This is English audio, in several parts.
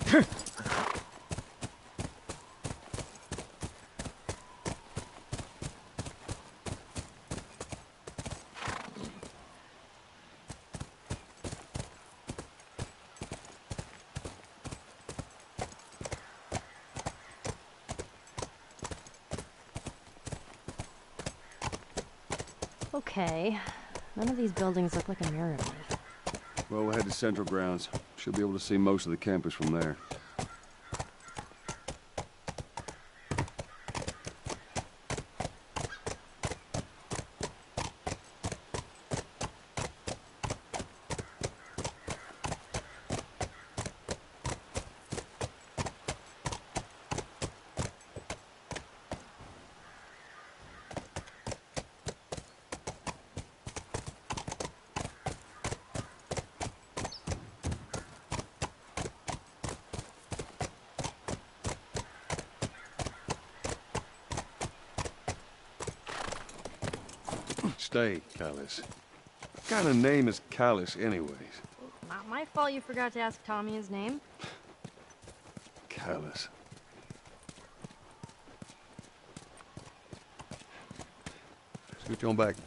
Okay, none of these buildings look like a mirror to me. Well, we'll head to Central Grounds. Should be able to see most of the campus from there. Stay, Callus. What kind of name is Callus, anyways? Not my fault you forgot to ask Tommy his name. Callus. Scoot you on back.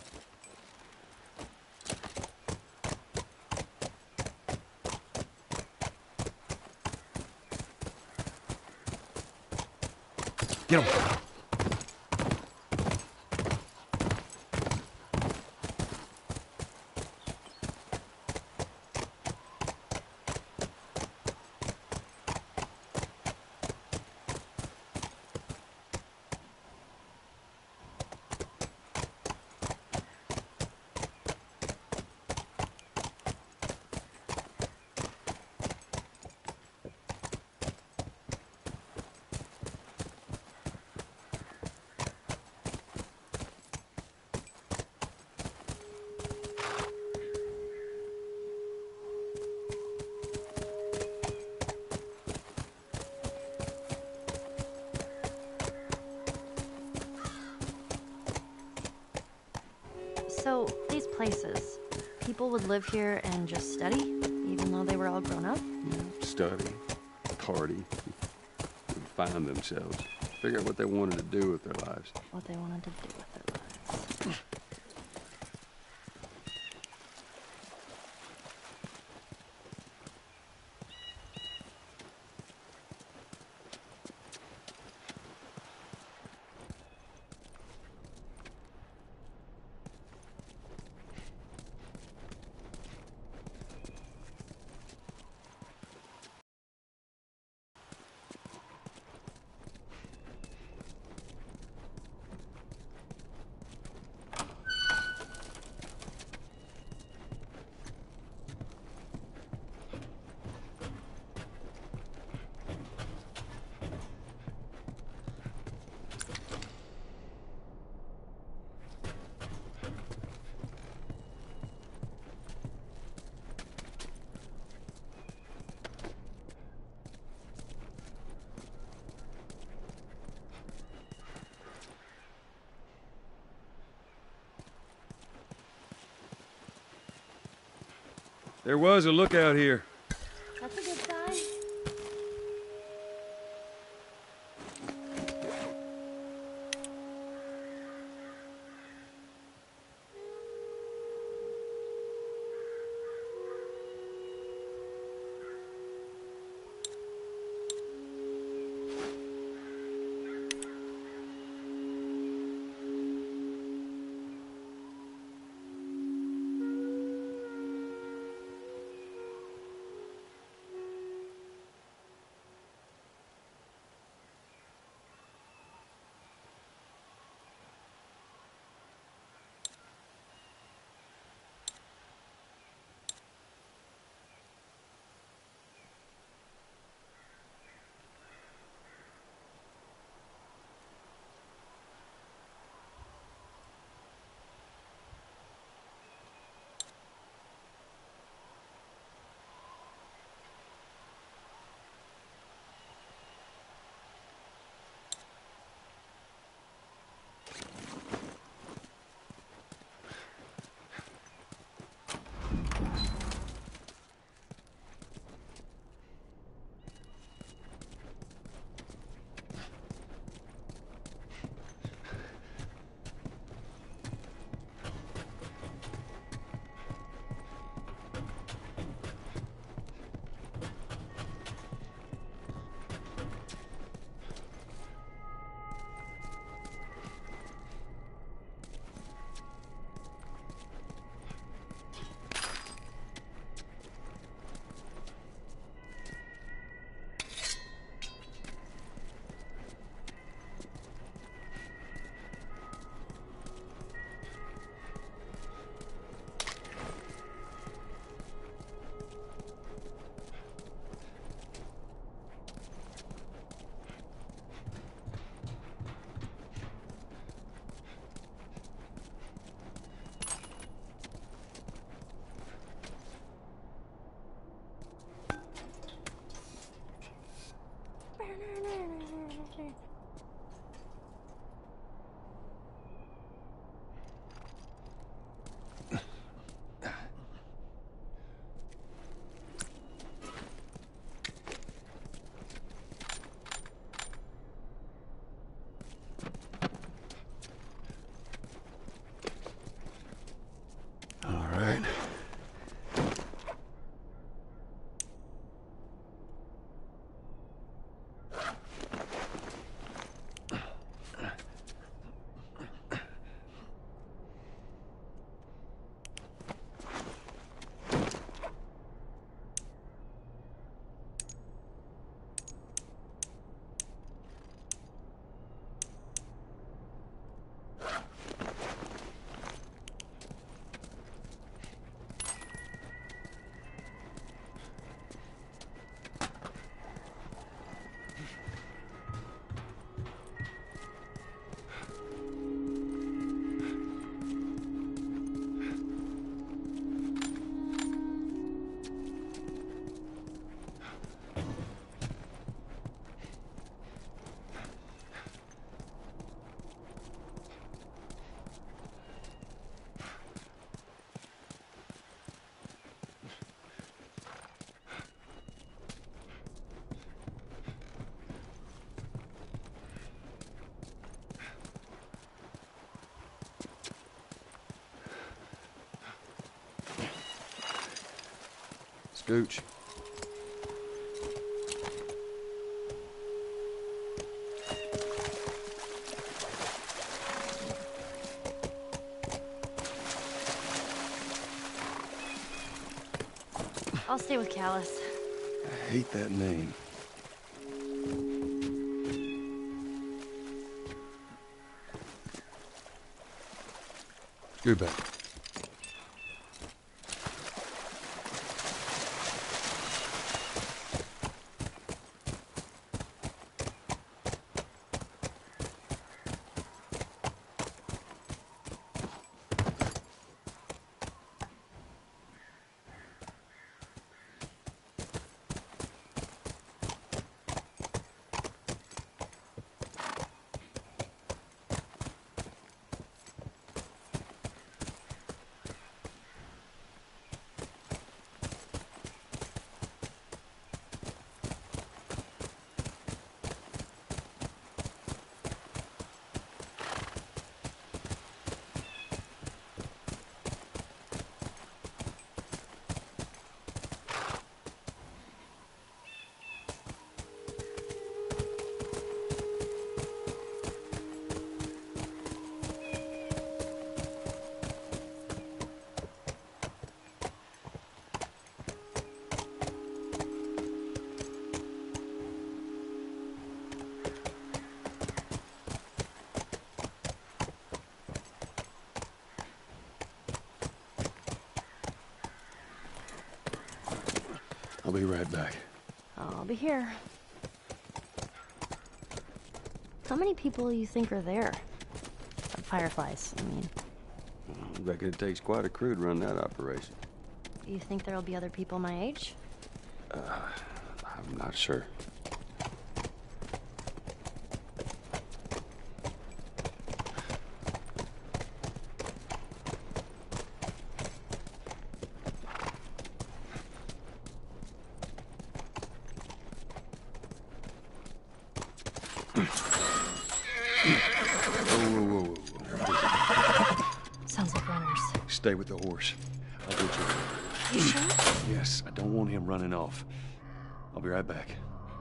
Get him! So, these places, people would live here and just study, even though they were all grown up? Yeah, study, party, and find themselves. Figure out what they wanted to do with their lives. What they wanted to do with their lives. There was a lookout here. That's a good sign. Gooch. I'll stay with Callus. I hate that name. Go back. I'll be right back. I'll be here. How many people you think are there? Fireflies, I mean. I reckon it takes quite a crew to run that operation. You think there'll be other people my age? I'm not sure. Sounds like runners. Stay with the horse. I'll get you. You sure? Yes, I don't want him running off. I'll be right back.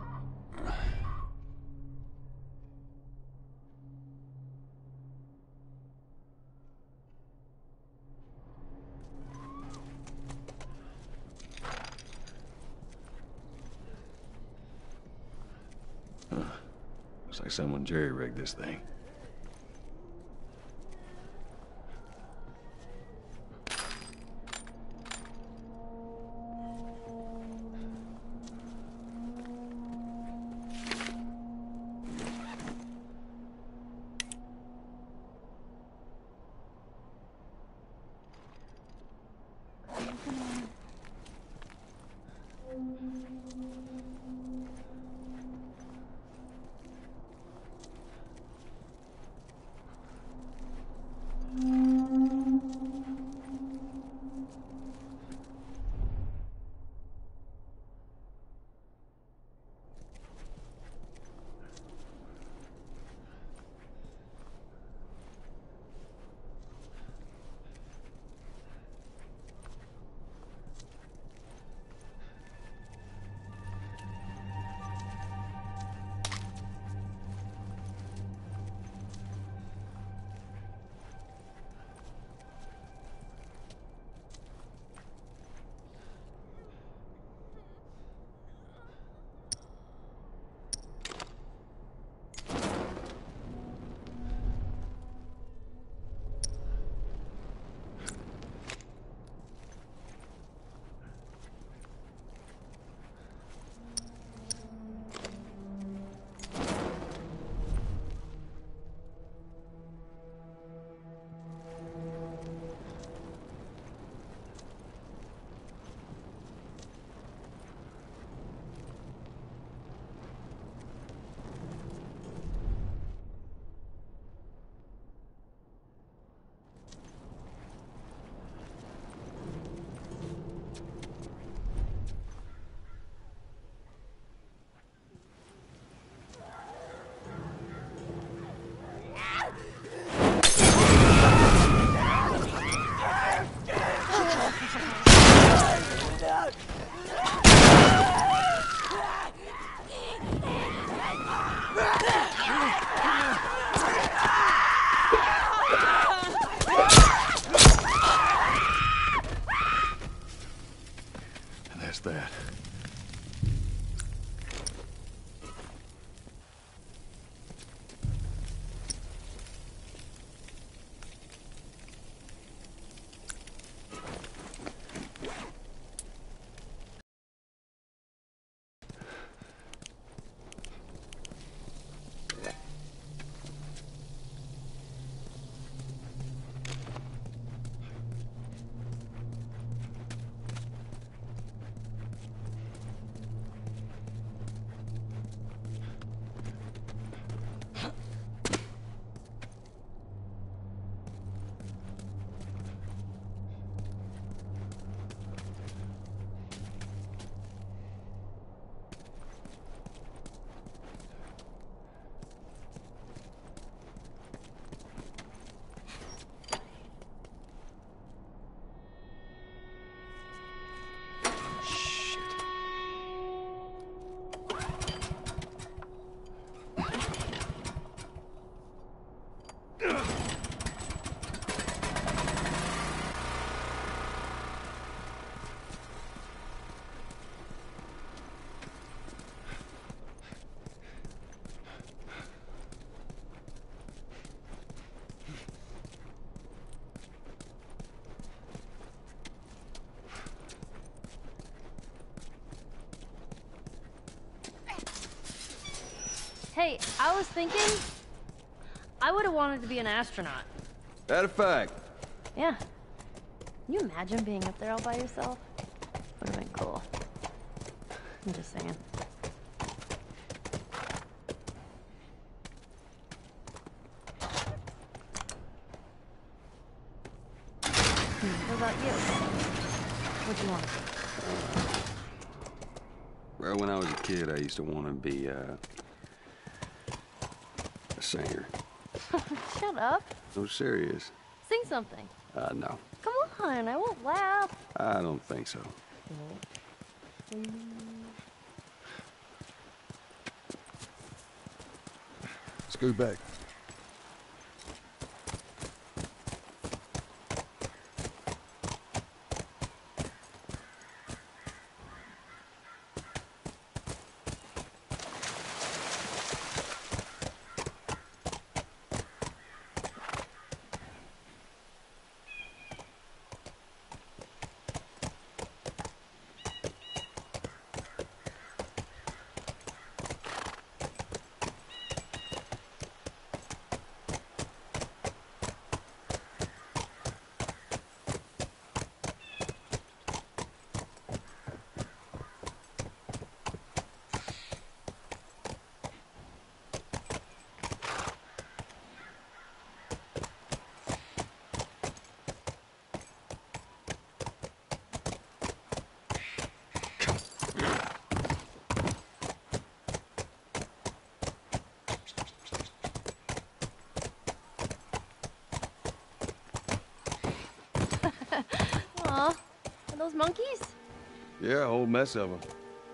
Looks like someone jerry-rigged this thing. Hey, I was thinking I would have wanted to be an astronaut. That a fact? Yeah. Can you imagine being up there all by yourself? Would have been cool. I'm just saying. What about you? What'd you want to be? Well, when I was a kid, I used to want to be, a singer. Shut up. No, serious. Sing something. No. Come on, I won't laugh. I don't think so. Scoot back. Aw, are those monkeys? Yeah, a whole mess of them.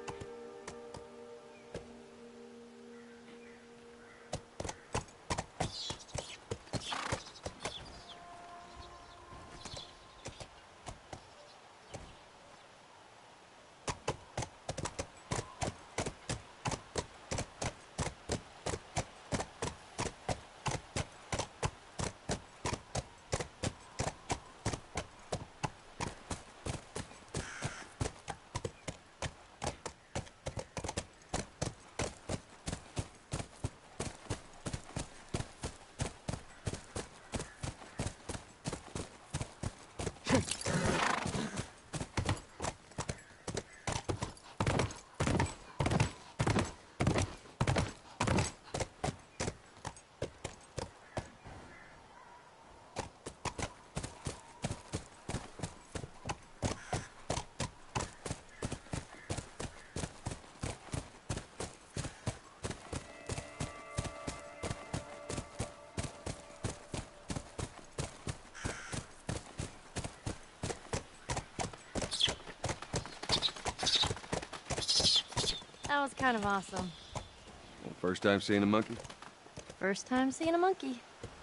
That was kind of awesome. Well, first time seeing a monkey? First time seeing a monkey.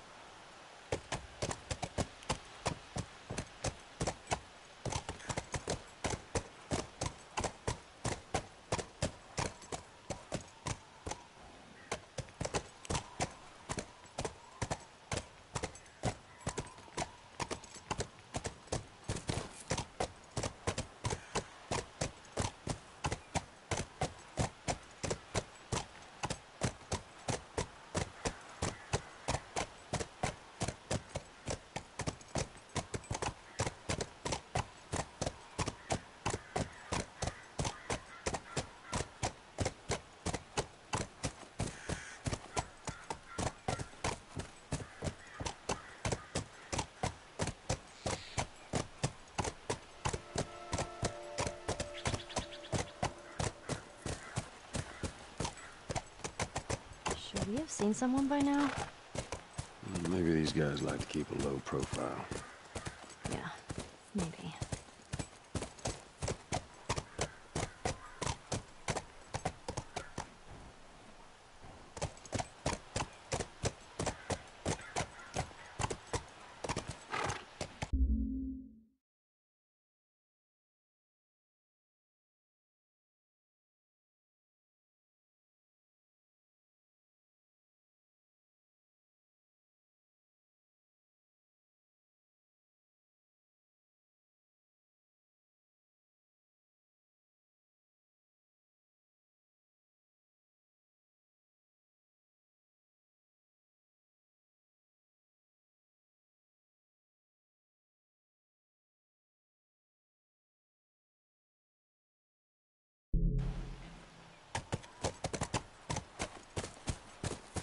Should we have seen someone by now? Maybe these guys like to keep a low profile. Yeah, maybe.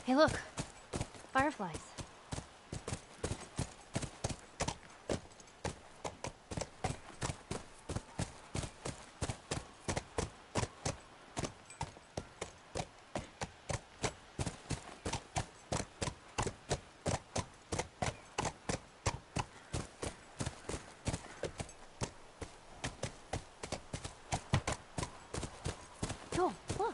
Hey, look. Fireflies. Cool, look.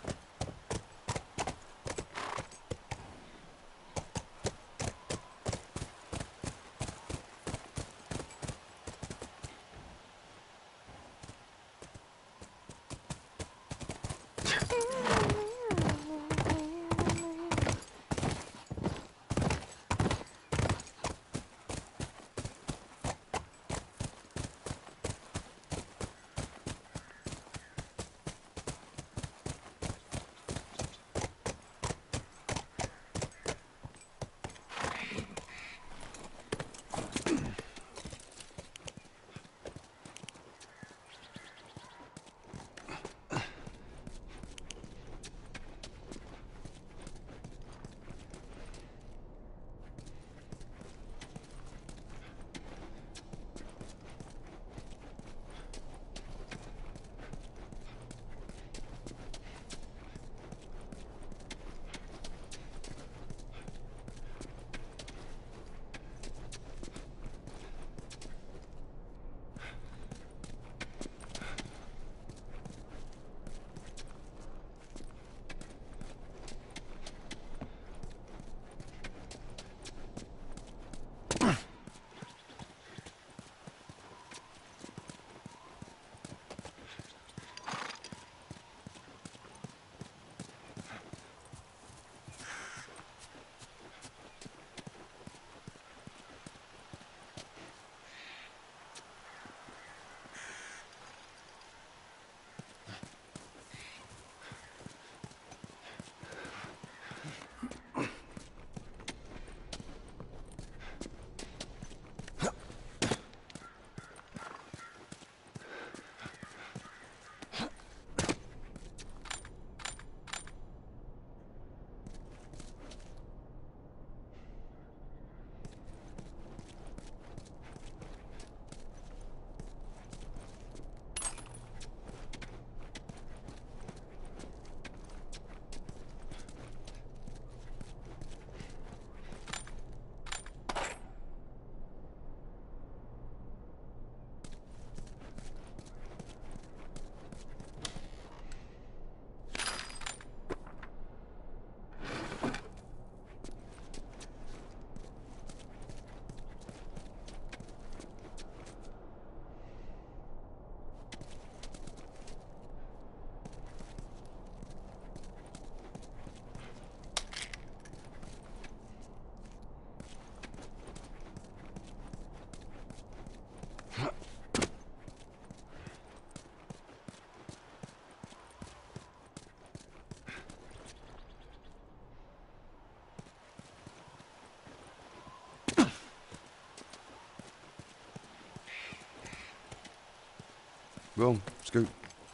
Go on, scoot.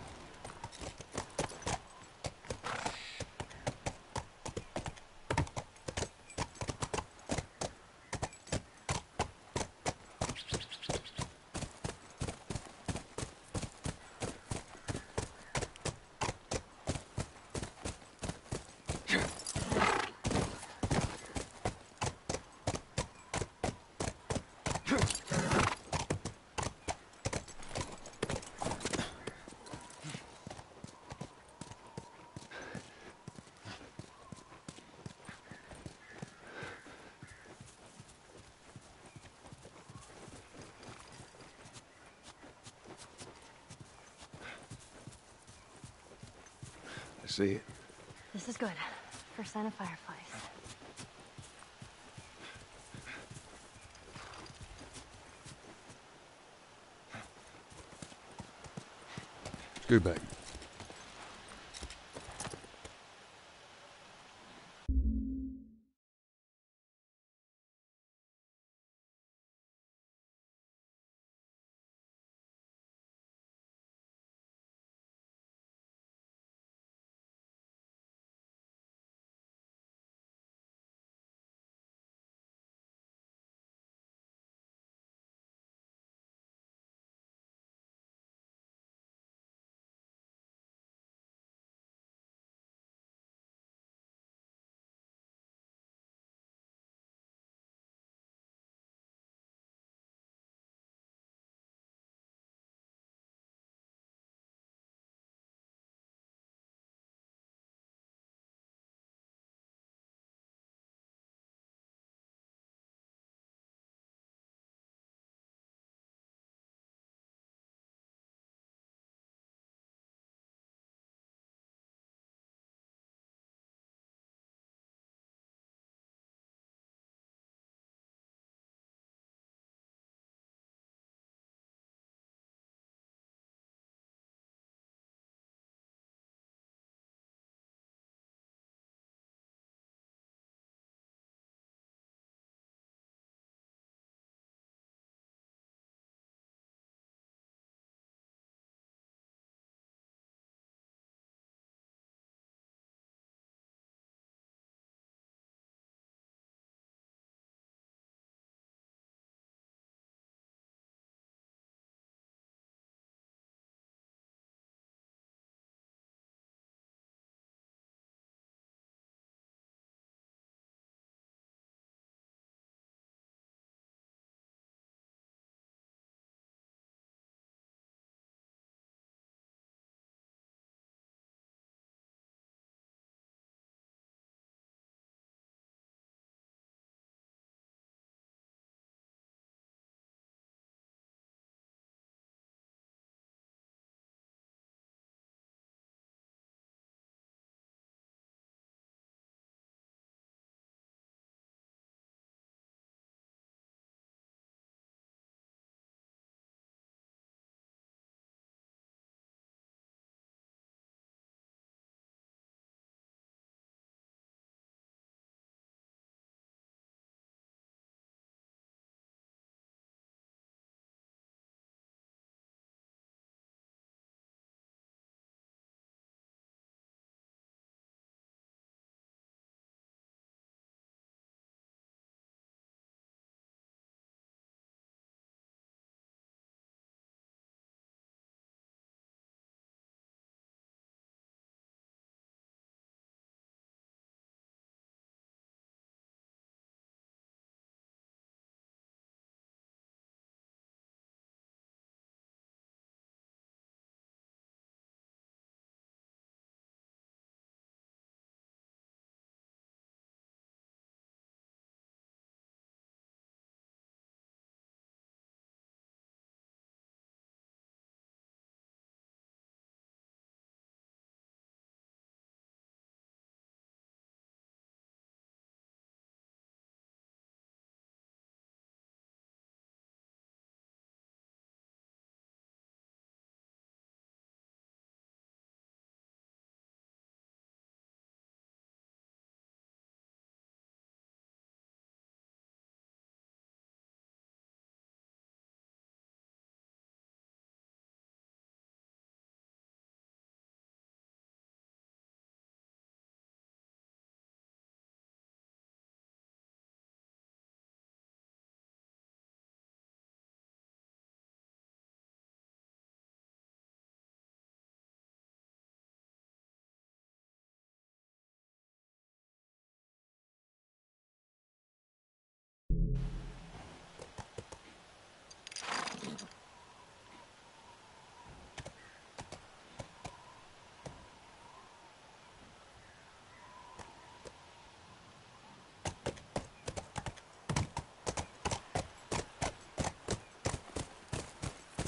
I see it. This is good. First sign of fireflies. Scoot back.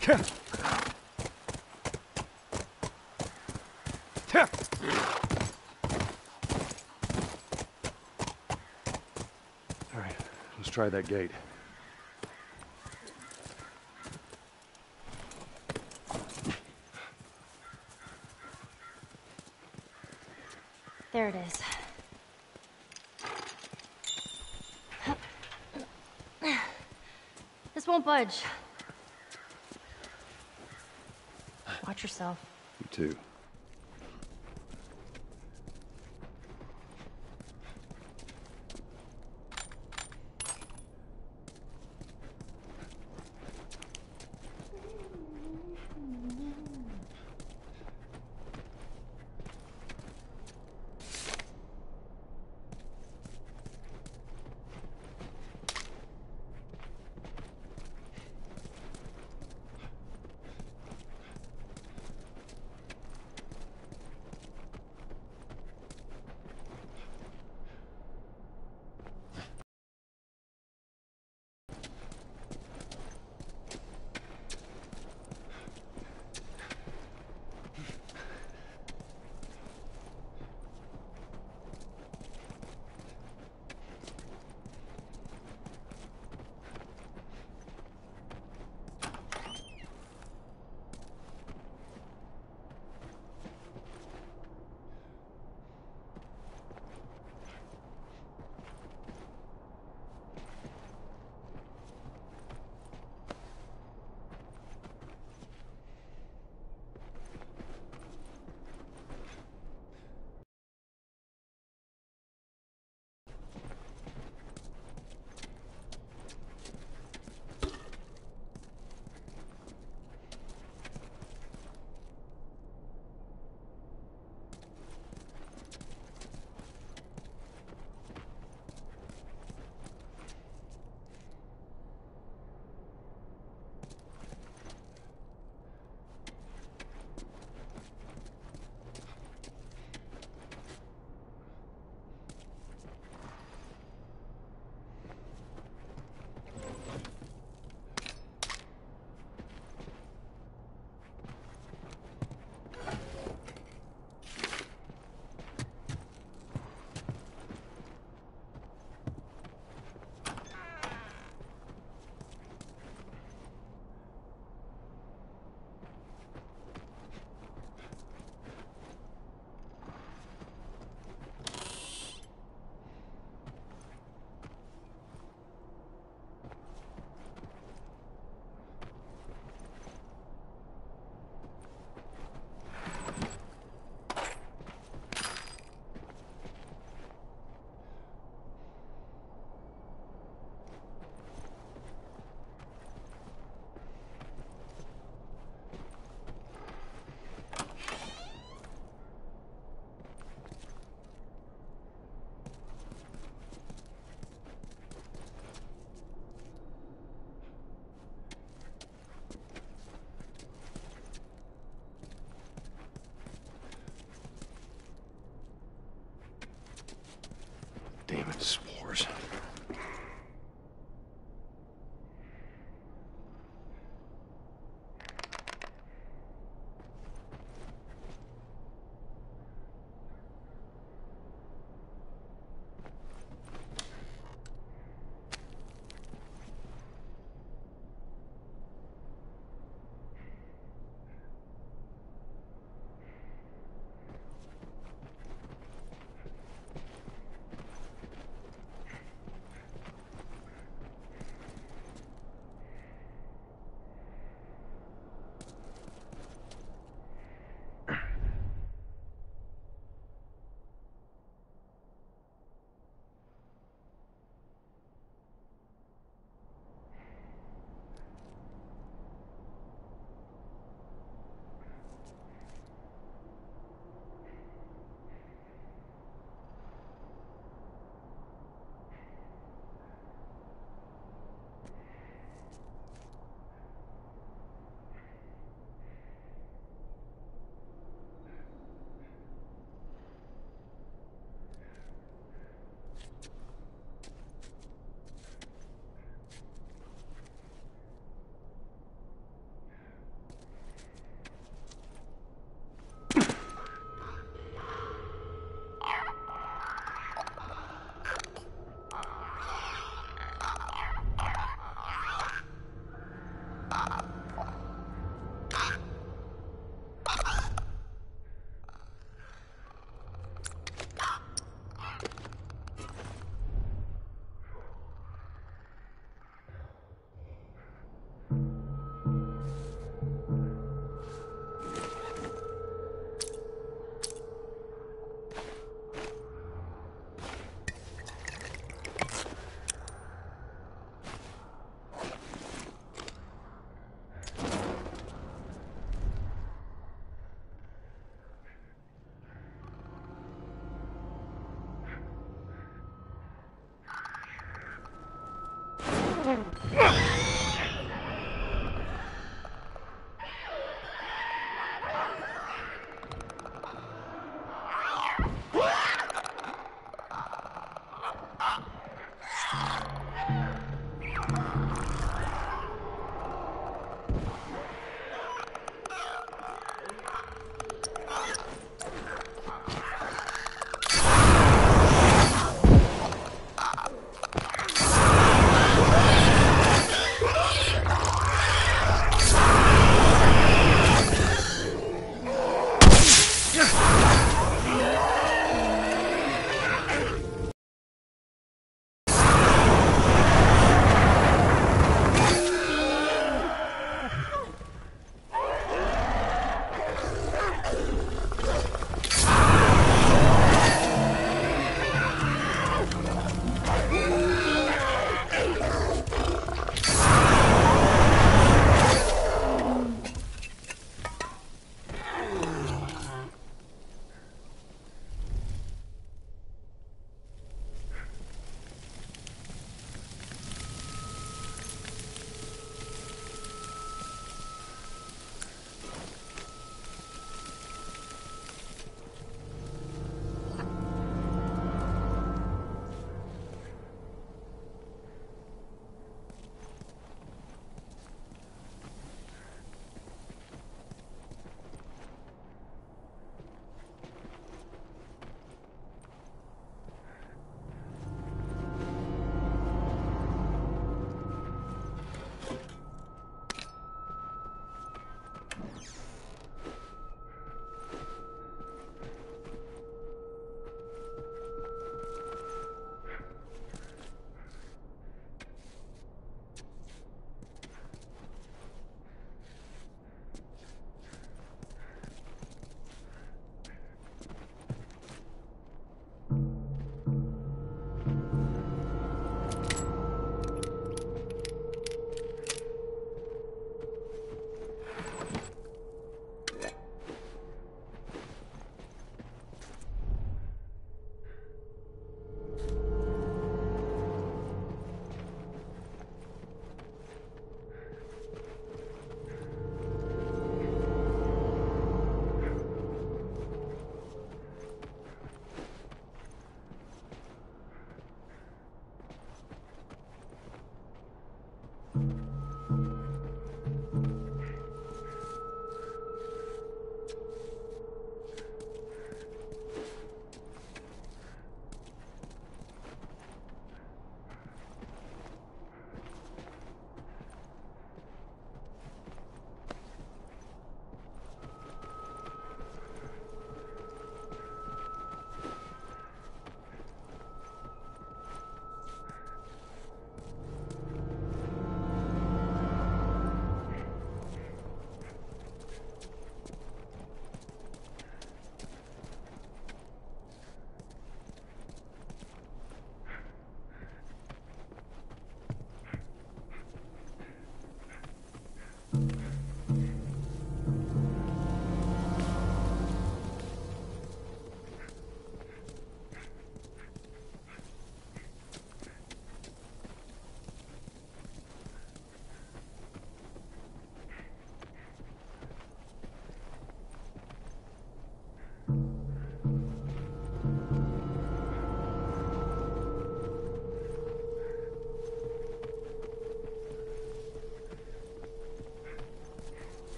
All right, let's try that gate. There it is. This won't budge. Watch yourself. You too. Damn it, s'mores.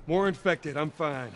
More infected, I'm fine.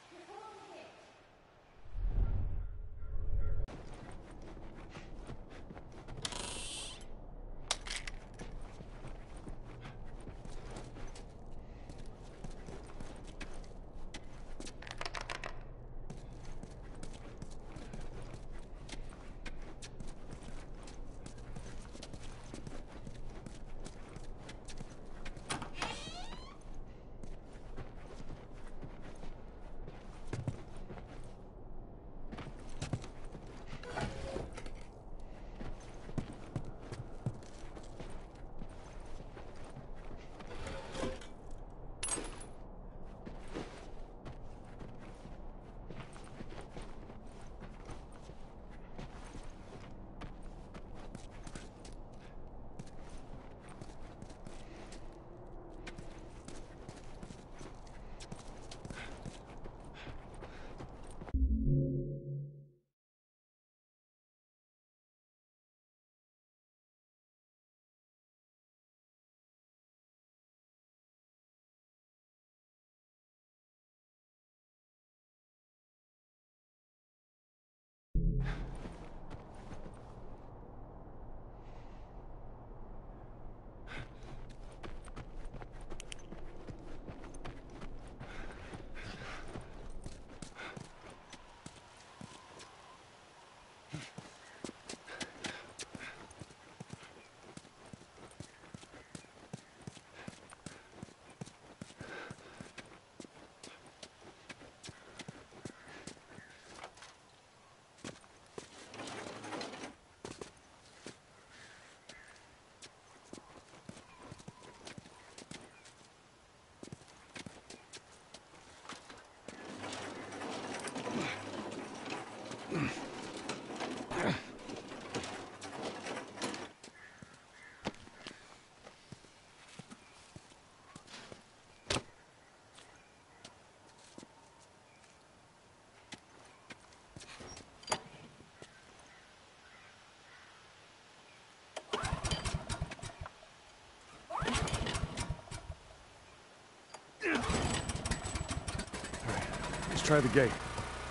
Let's try the gate.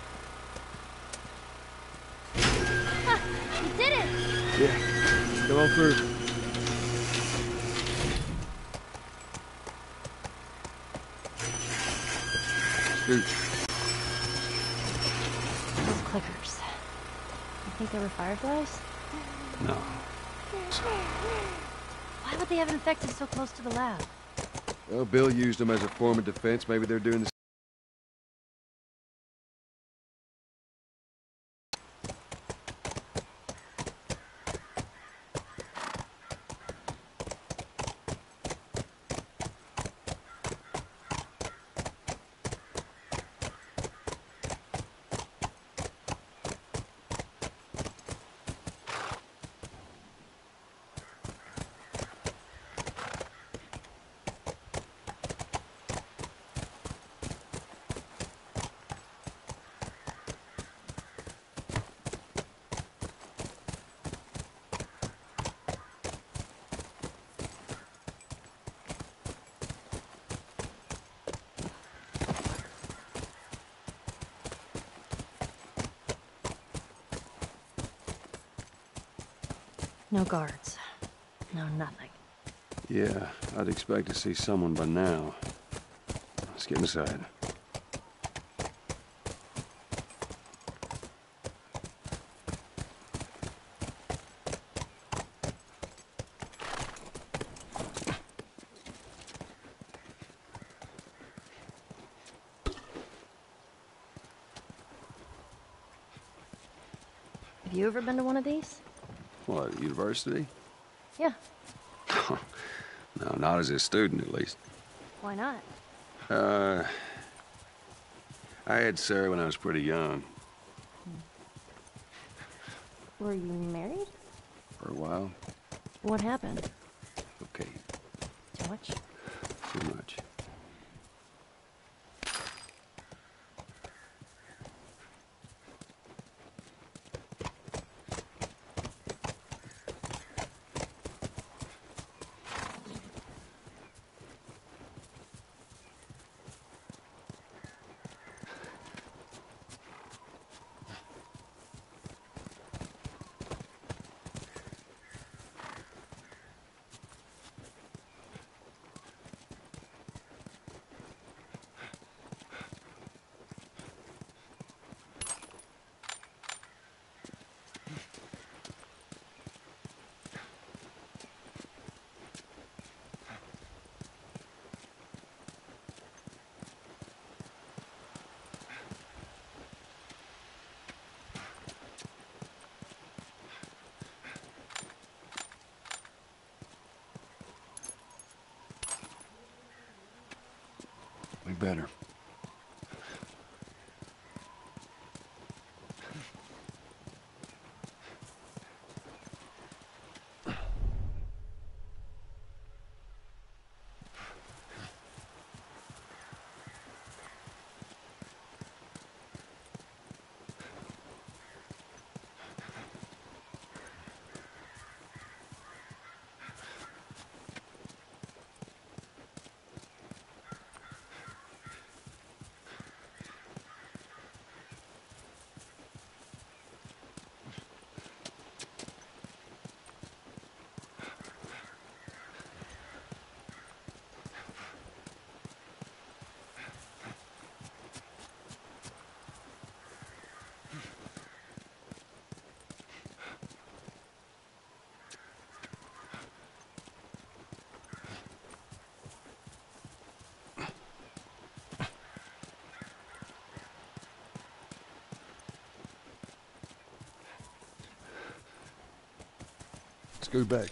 You did it! Yeah. Come on through. Scoot. Those clickers. You think they were fireflies? No. Why would they have infected so close to the lab? Well, Bill used them as a form of defense. Maybe they're doing the No guards. No nothing. Yeah, I'd expect to see someone by now. Let's get inside. Have you ever been to one of these? What, university? Yeah. No, not as a student, at least. Why not? I had Sarah when I was pretty young. Were you married? For a while. What happened? Okay, Too much? too much. better. Scoot back.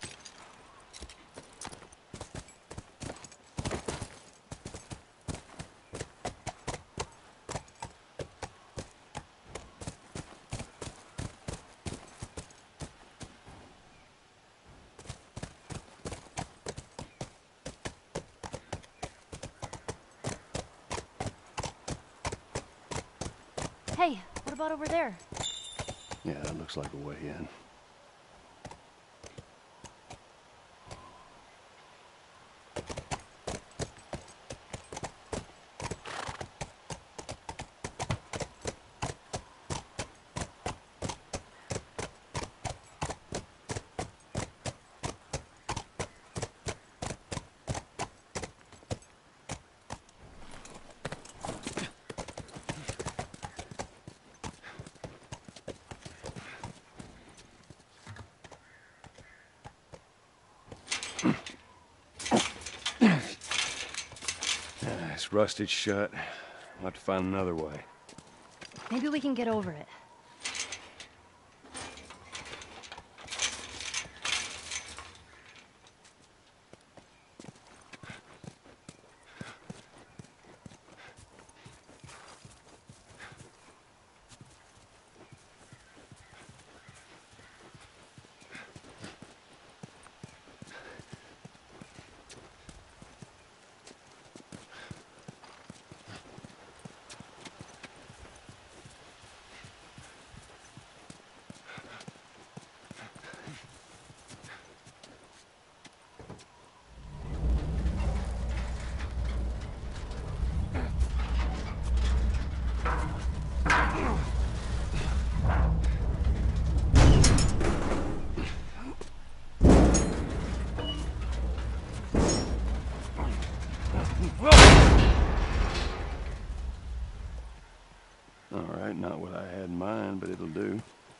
Hey, what about over there? Yeah, that looks like a way in. It's rusted shut. I'll have to find another way. Maybe we can get over it. All right, not what I had in mind, but it'll do.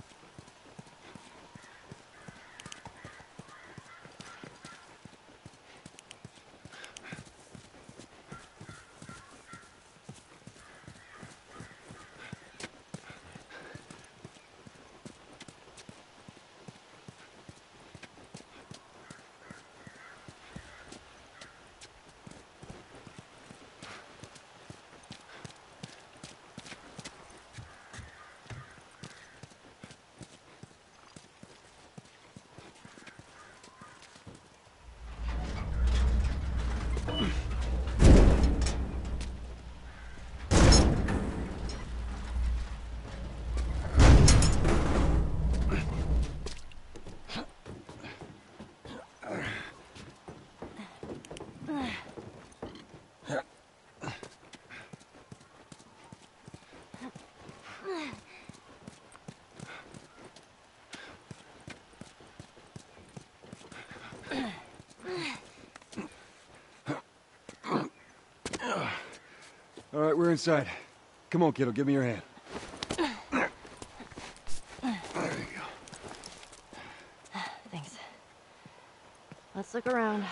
All right, we're inside. Come on, kiddo, give me your hand. There you go. Thanks. Let's look around.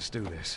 Let's do this.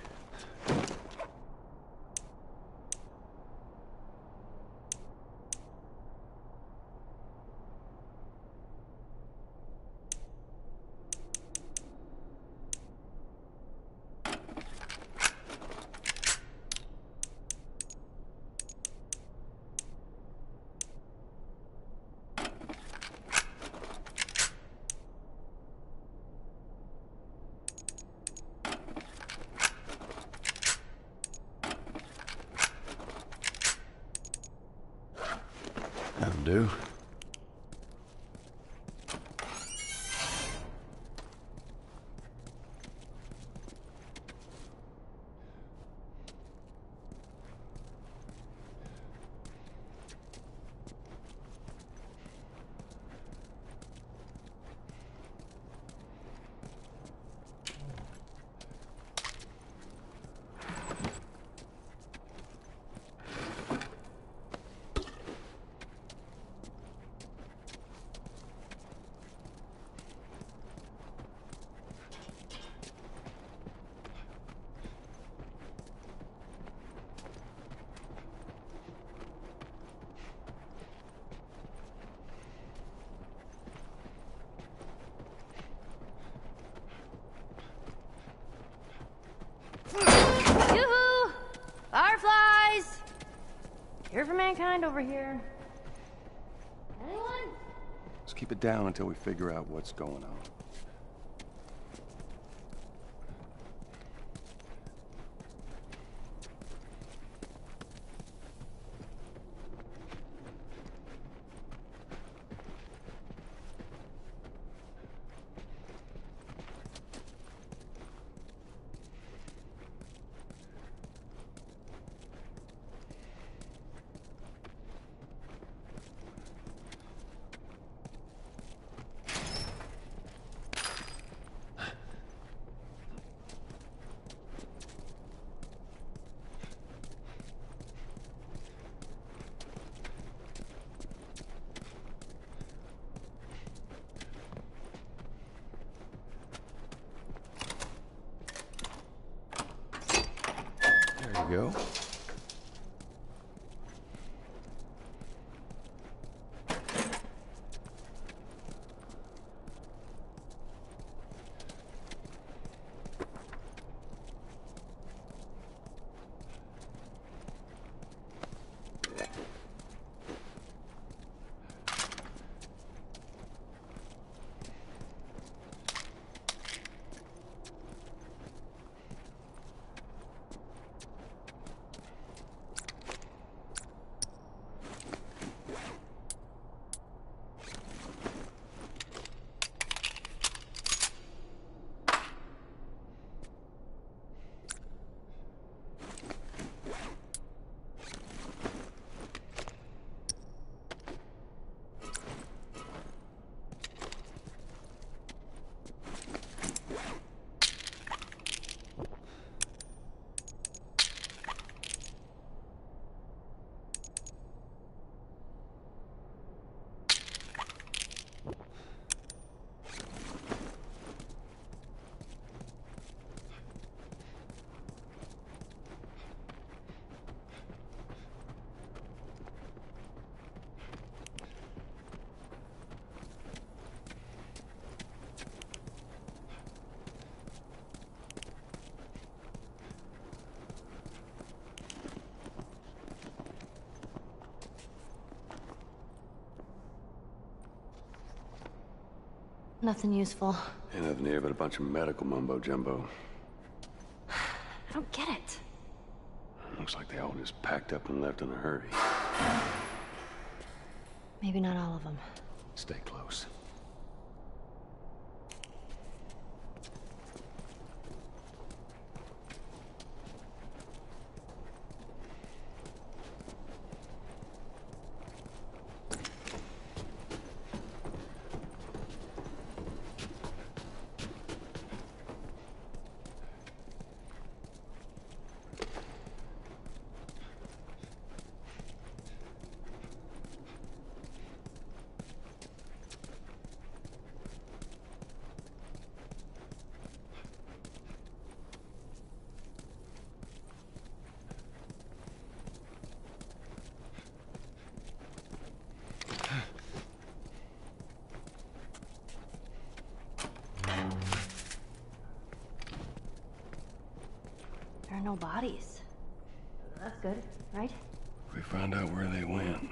That'll do. Yoo-hoo! Fireflies! Here for mankind over here. Anyone? Let's keep it down until we figure out what's going on. There you go. Nothing useful. Ain't nothing here but a bunch of medical mumbo-jumbo. I don't get it. Looks like they all just packed up and left in a hurry. Maybe not all of them. Stay close. no bodies. That's good, right? We find out where they went.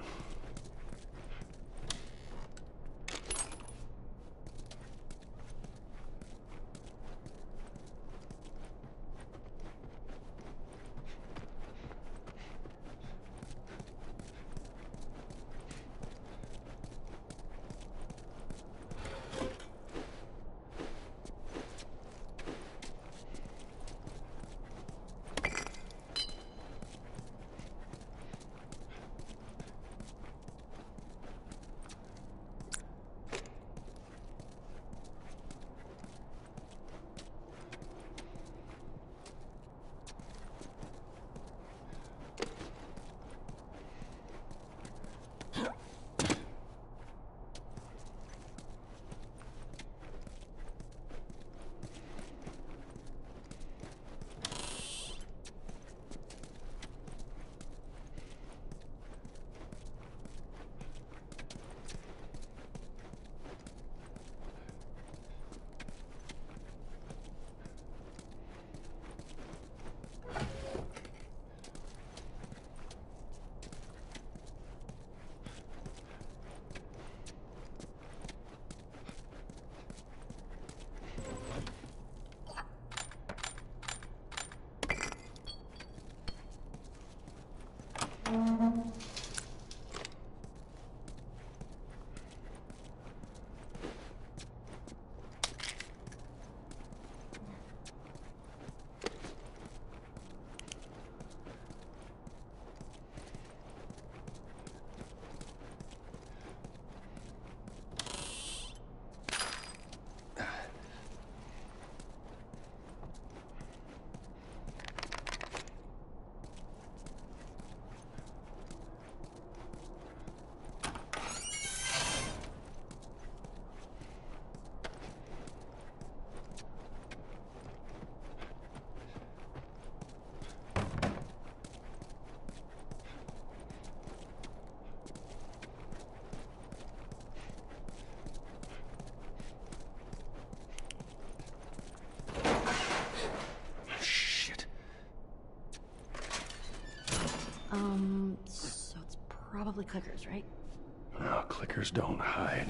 So it's probably clickers, right? No, clickers don't hide.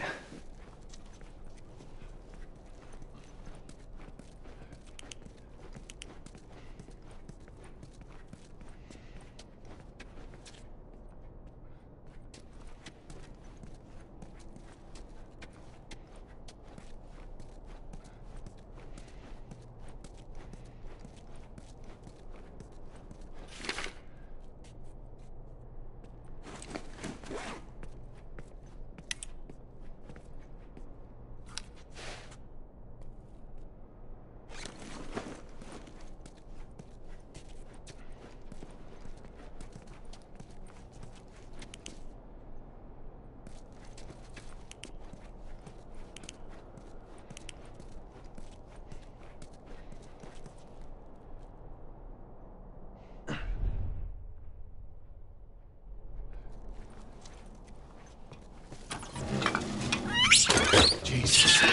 Jesus.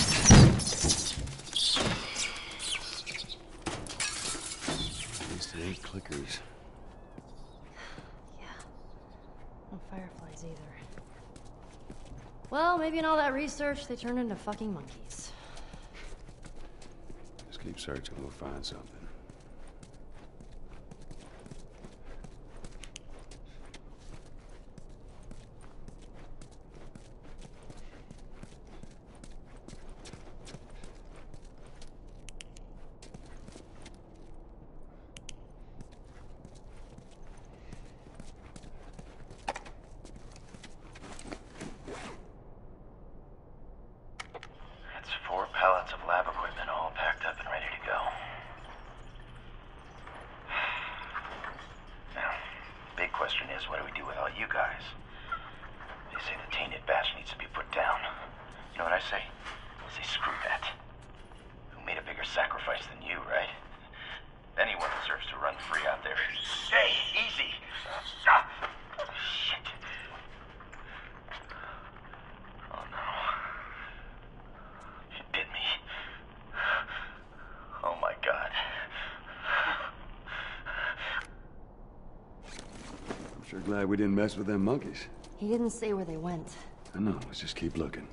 At least it ain't clickers. Yeah. No fireflies either. Well, maybe in all that research, they turned into fucking monkeys. Just keep searching, we'll find something. It's 4 pallets of lab equipment all packed up and ready to go. glad we didn't mess with them monkeys. He didn't say where they went. I know, let's just keep looking.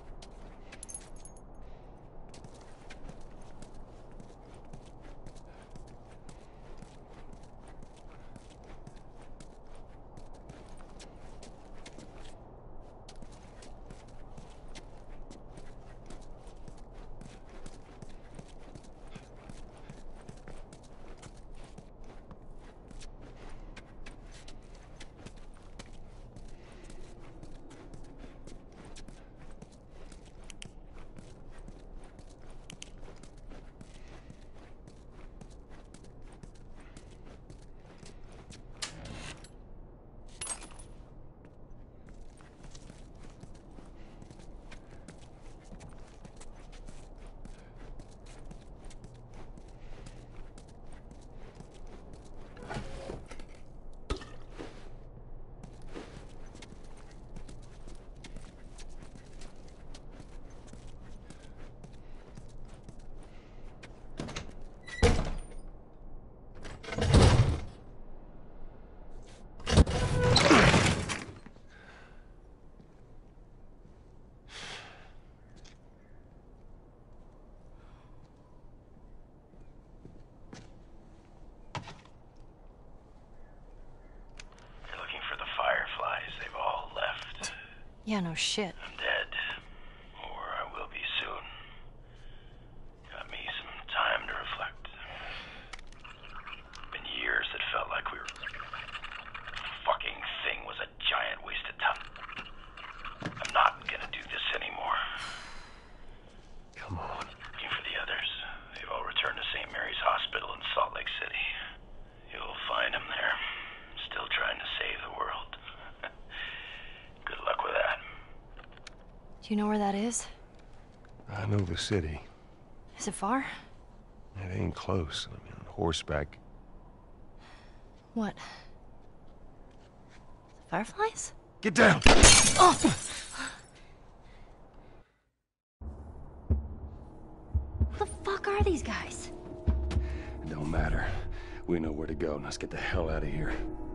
Yeah, no shit. I'm dead. Or I will be soon. Got me some time to reflect. Been years that felt like we were... Fucking thing was a giant waste of time. I'm not gonna do this anymore. Come on. Looking for the others. They've all returned to St. Mary's Hospital in Salt Lake City. You'll find them there. Still trying to save the world. Good luck with that. Do you know where that is? I know the city. Is it far? It ain't close. I mean, on horseback. What? The fireflies? Get down! Oh! What the fuck are these guys? It don't matter. We know where to go. Now let's get the hell out of here.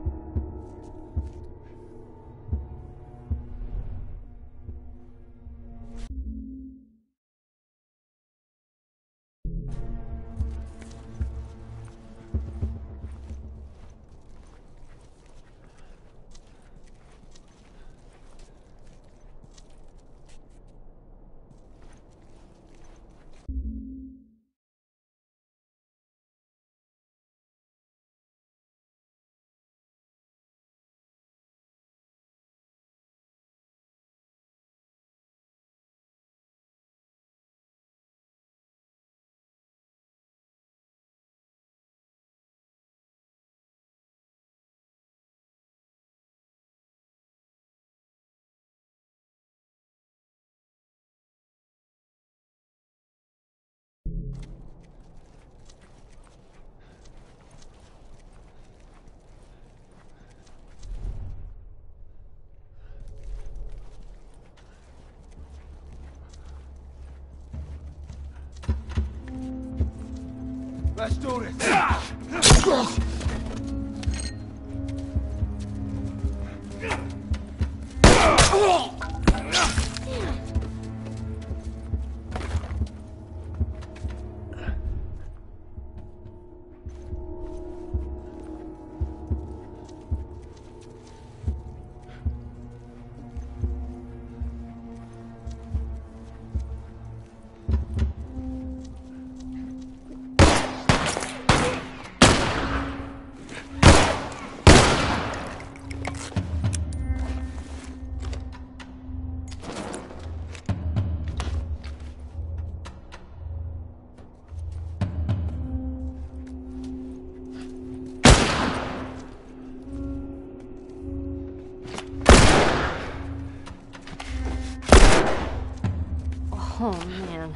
Let's do this. Oh, man.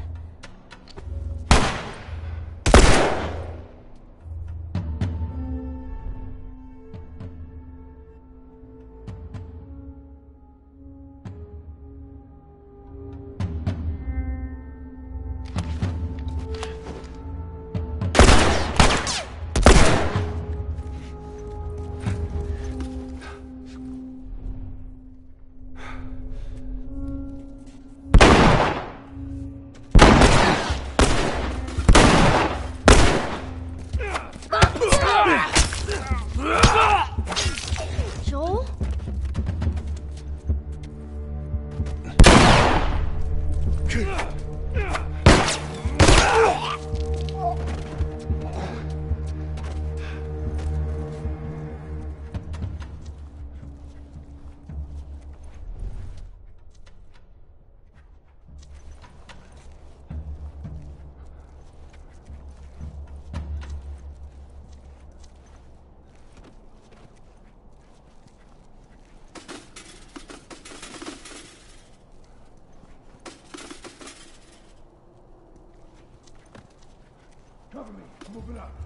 Cover me. Moving up.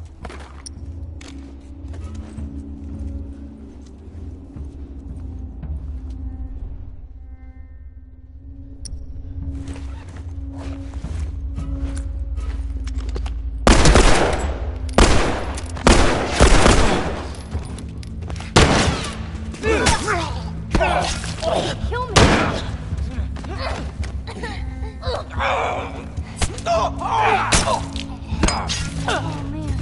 Kill me! Oh, man.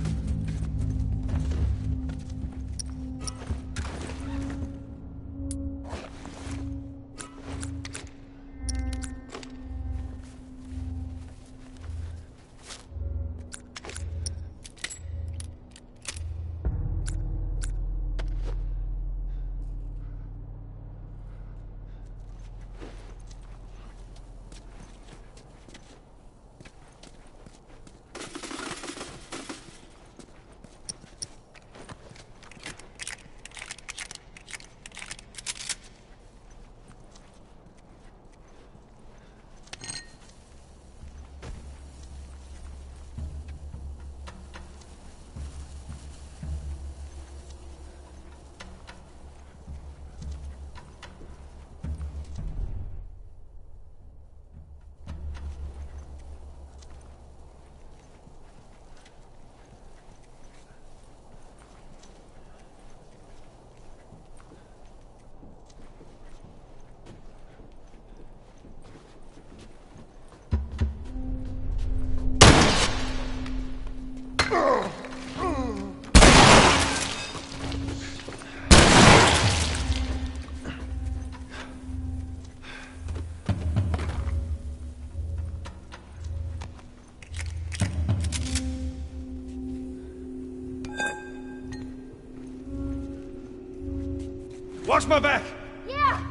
Watch my back! Yeah!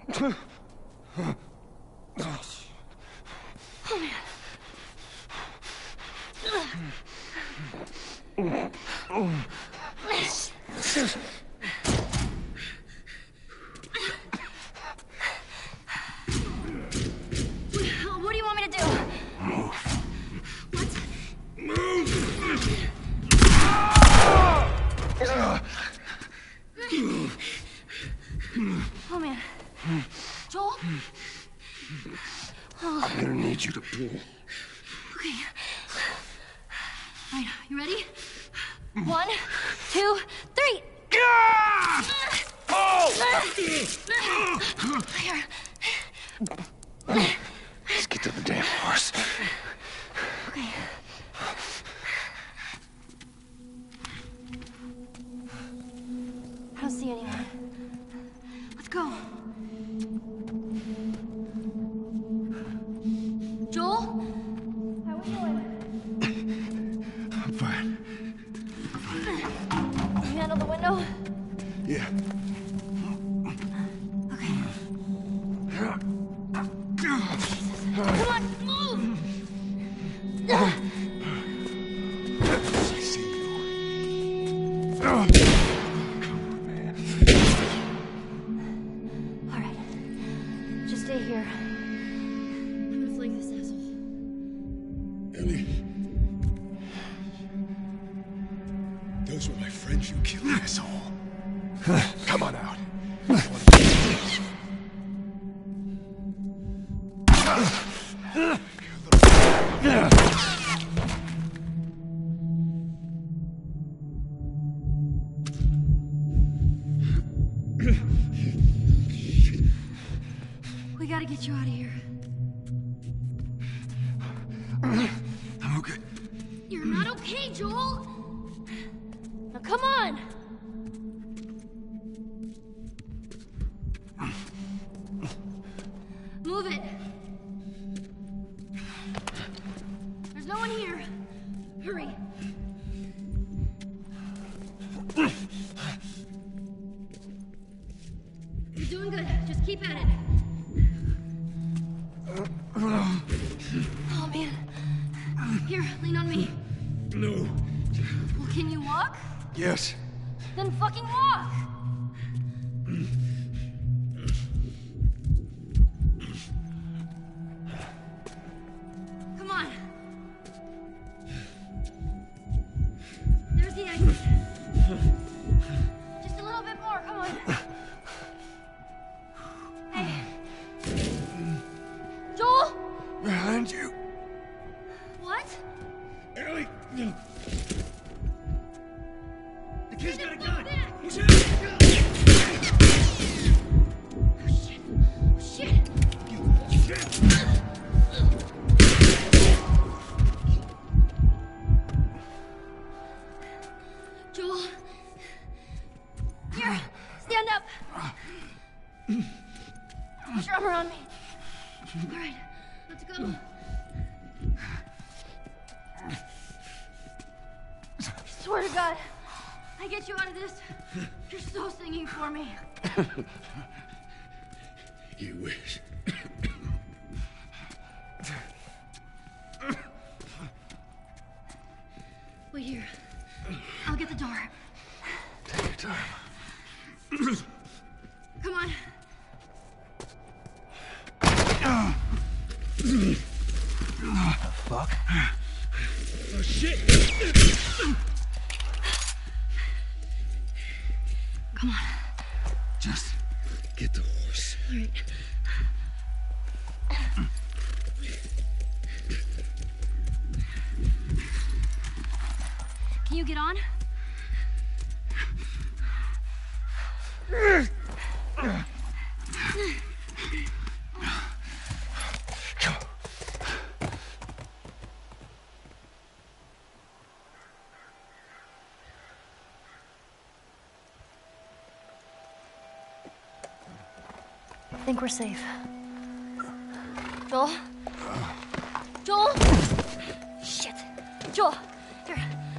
What do you want me to do? What? Oh man. Joel? I'm gonna need you to pull. Okay. Alright, you ready? 1, 2, 3. Here. Let's get to the damn horse. Okay. I don't see anyone. Let's go. Joel? How are we doing? I'm fine. Can you handle the window? Yeah. Okay. Come on, move! I see you. Come on, man. All right. Just stay here. I'm gonna flank this asshole. Ellie. Those were my friends you killed, asshole. Come on out. We gotta get you out of here. I'm okay. You're not okay, Joel! Now come on! Move it! There's no one here. Hurry. You're doing good. Just keep at it. Oh, man. Here, lean on me. No. Well, can you walk? Yes. Then fucking walk! Come on. There's the exit. Just a little bit more, come on. Hey. Joel? Behind you. What? Ellie. The kid's got a gun. Back. He's got a gun. Oh, shit. Oh, shit. Joel. Here, stand up. Put your arm around me. All right, let's go. Swear to God, I get you out of this. You're so singing for me. You wish. Wait here. I'll get the door. Take your time. Come on. Fuck. Oh, shit. Come on. Just get the horse. All right. Can you get on? I think we're safe. Joel? Joel? Shit. Joel, here.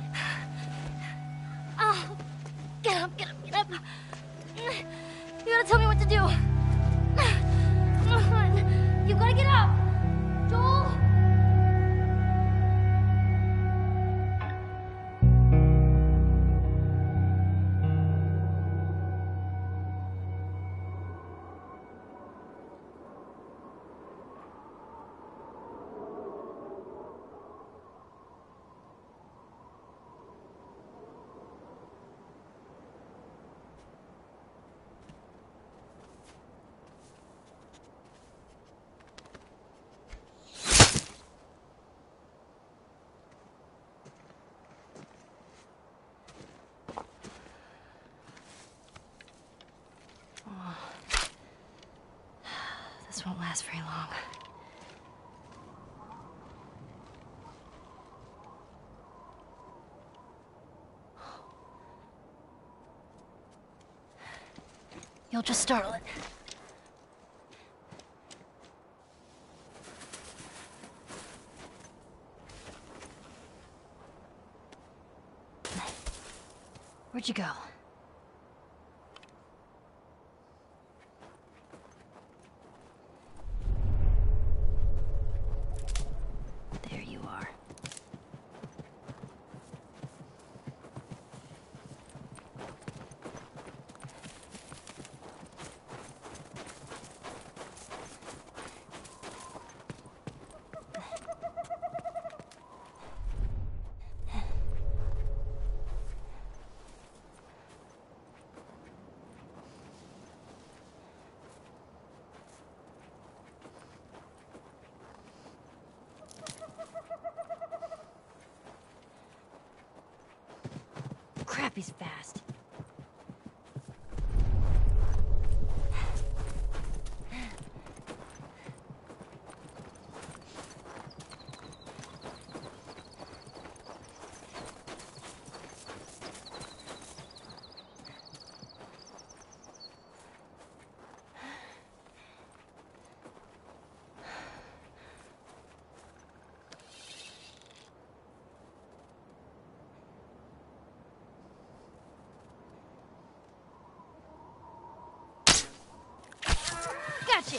Oh, get up, get up, get up. You gotta tell me what to do. This won't last very long. You'll just startle it. Where'd you go? There you are. Crap, he's fast. Gotcha!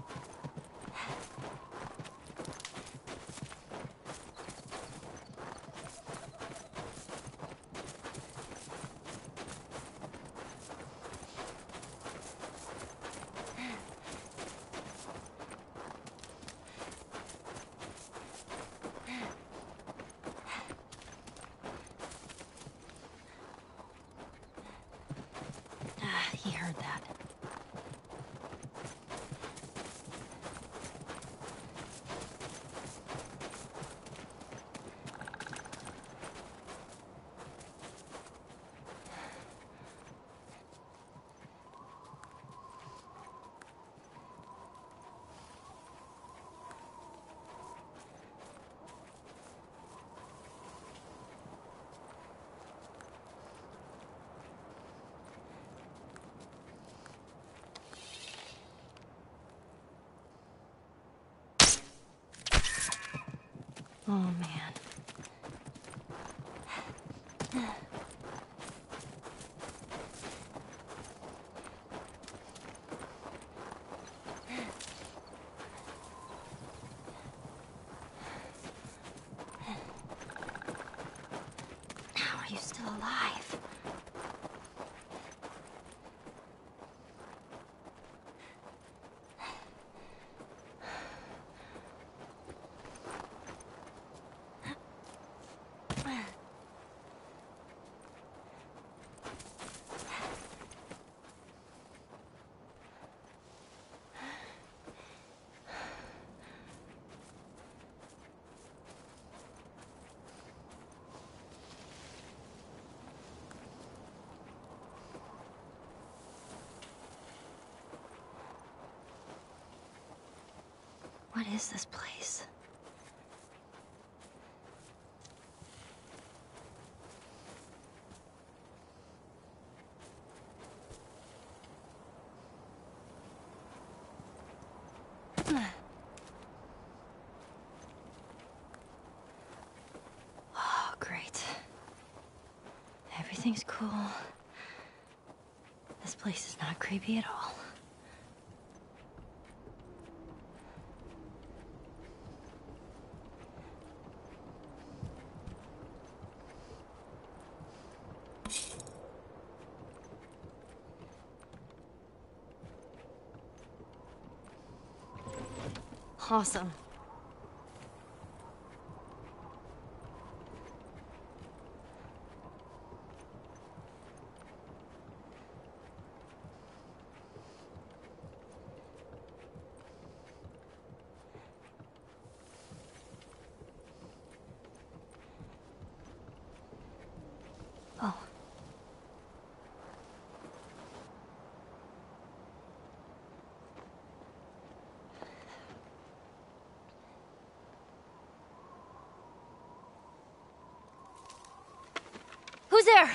He heard that. Oh, man. How are you still alive? What is this place? Oh, great. Everything's cool. This place is not creepy at all. Awesome. Oh. there?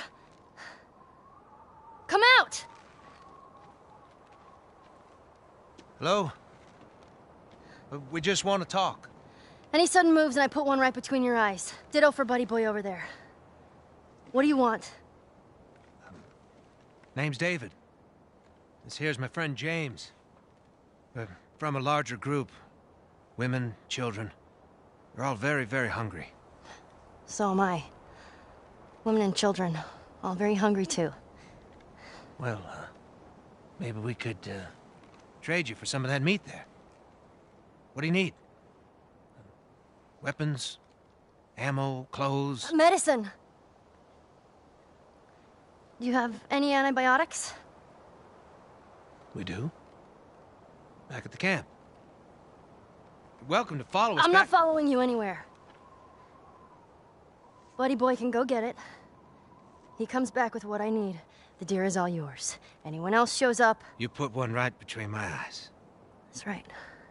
Come out! Hello? We just want to talk. Any sudden moves and I put one right between your eyes. Ditto for buddy boy over there. What do you want? Name's David. This here's my friend James. We're from a larger group. Women, children. They're all very, very hungry. So am I. Women and children, all very hungry too. Well, maybe we could, trade you for some of that meat there. What do you need? Weapons? Ammo? Clothes? Medicine! Do you have any antibiotics? We do. Back at the camp. You're welcome to follow us I'm back. not following you anywhere. Buddy boy can go get it. He comes back with what I need. The deer is all yours. Anyone else shows up... You put one right between my eyes. That's right.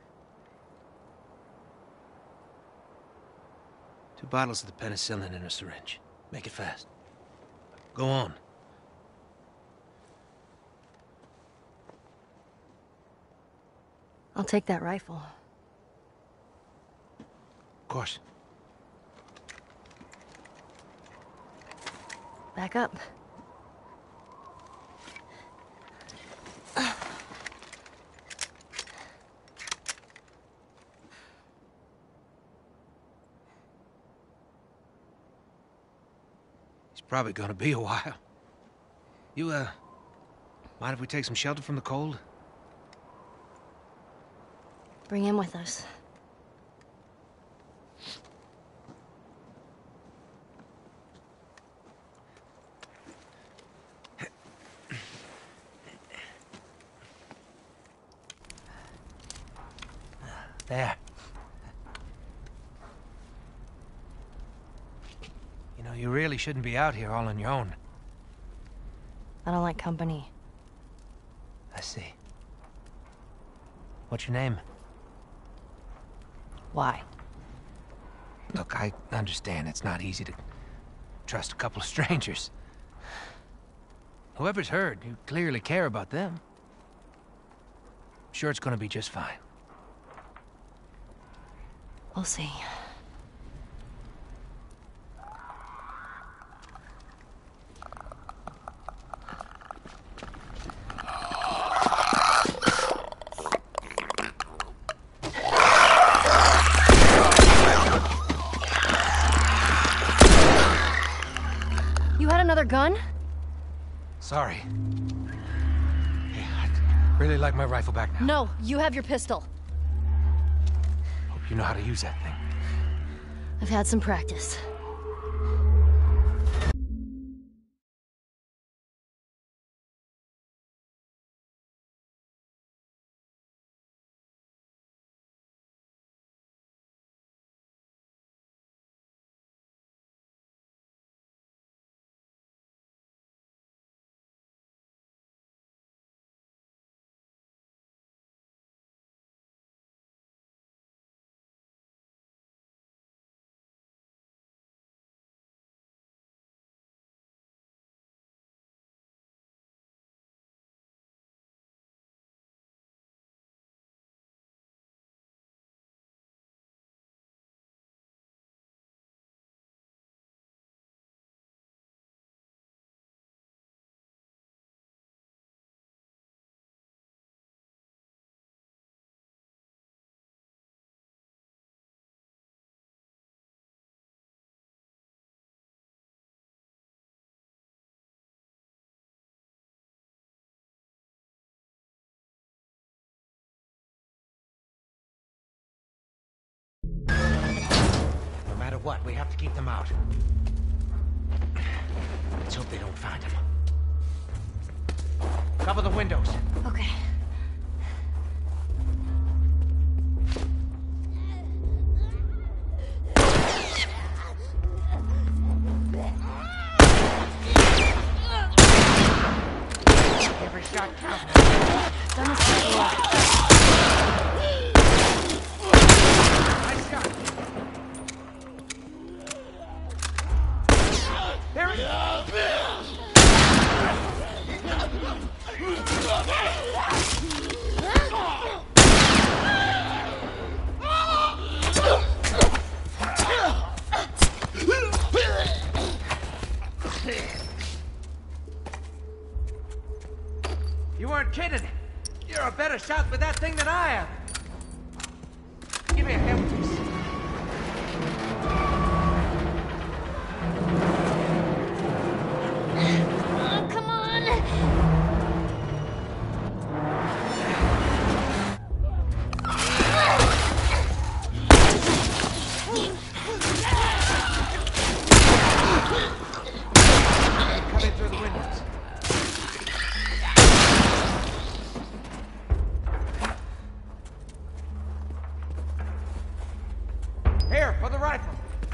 2 bottles of the penicillin in a syringe. Make it fast. Go on. I'll take that rifle. Of course. Back up. He's probably gonna be a while. You, mind if we take some shelter from the cold? Bring him with us. There. You know, you really shouldn't be out here all on your own. I don't like company. I see. What's your name? Why? Look, I understand it's not easy to trust a couple of strangers. Whoever's hurt, you clearly care about them. I'm sure it's gonna be just fine. We'll see. You had another gun? Sorry. Hey, I'd really like my rifle back now. No, you have your pistol. Hope you know how to use that thing. I've had some practice. No matter what, we have to keep them out. Let's hope they don't find him. Cover the windows. Okay. Every shot counts. Done this before. Nice shot. There he is. better shot with that thing than I am. Give me a hand with this. Oh, come on! Coming through the windows. Here, for the rifle.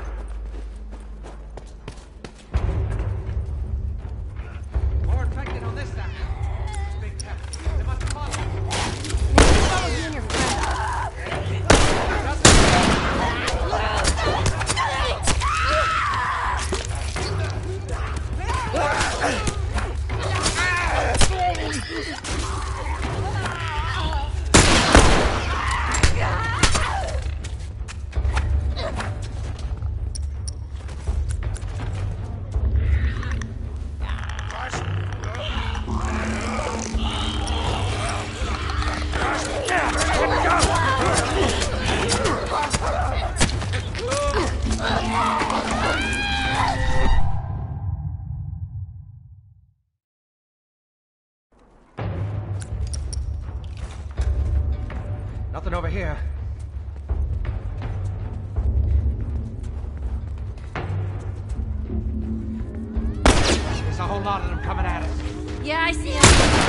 More infected on this side. Big town. They must have followed. Follow you and your friend. Nothing over here. There's a whole lot of them coming at us. Yeah, I see him.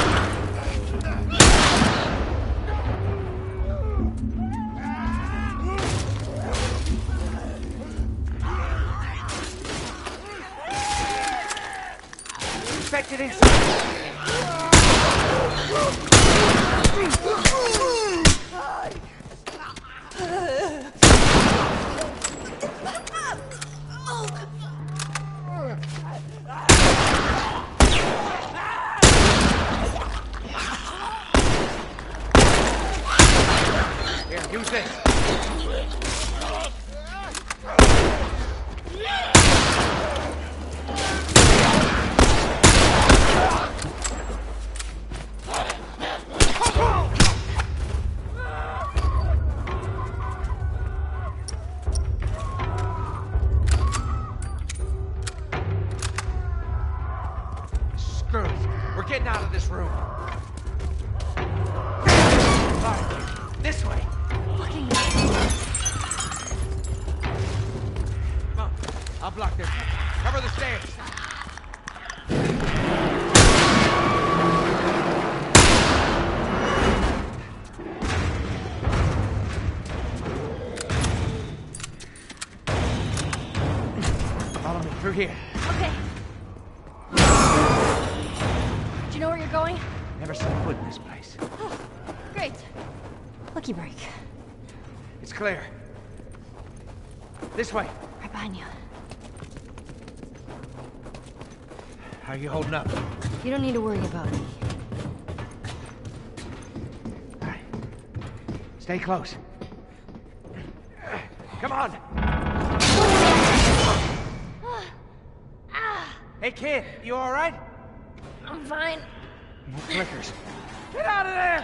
Infected inside. Here, use this. Screw it. We're getting out of this room. All right, this way. Fucking Come on, I'll block this. Cover the stairs. Follow me through here. okay. Do you know where you're going? Never set foot in this place. Oh, great. Lucky break. It's clear. This way. Right behind you. How are you holding up? You don't need to worry about me. All right. Stay close. Come on. Hey, kid, you all right? I'm fine. No clickers. Get out of there!